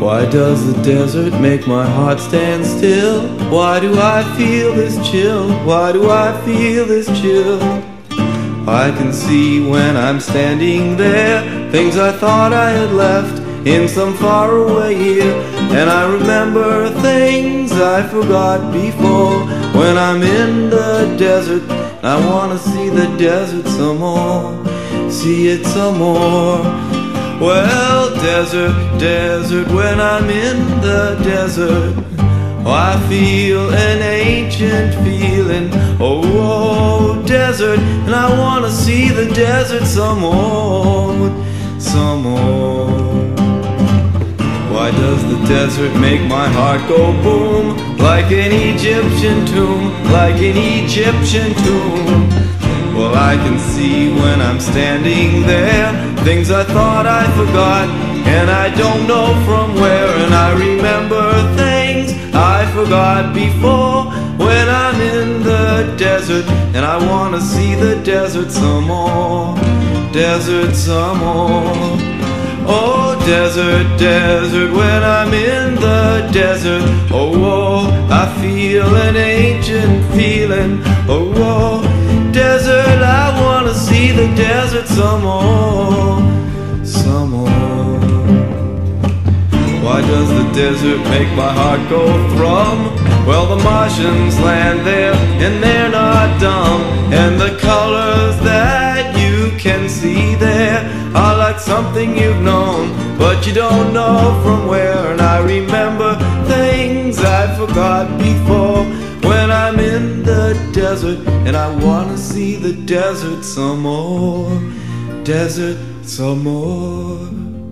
Why does the desert make my heart stand still? Why do I feel this chill? Why do I feel this chill? I can see when I'm standing there things I thought I had left in some faraway year. And I remember things I forgot before. When I'm in the desert, I wanna see the desert some more, see it some more. Well, desert, desert, when I'm in the desert, I feel an ancient feeling. Oh, oh, desert, and I wanna see the desert some more, some more. Why does the desert make my heart go boom? Like an Egyptian tomb, like an Egyptian tomb. Well, I can see when I'm standing there things I thought I forgot, and I don't know from where. And I remember things I forgot before. When I'm in the desert, and I wanna see the desert some more, desert some more. Oh, desert, desert, when I'm in the desert, oh, oh, I feel an ancient feeling. Oh, oh, desert, I wanna see the desert some more, some more. Why does the desert make my heart go thrum? Well, the Martians land there, and they're not dumb. And the colors that you can see there are like something you've known, but you don't know from where. And I remember things I forgot before. When I'm in the desert, and I wanna see the desert some more, desert some more.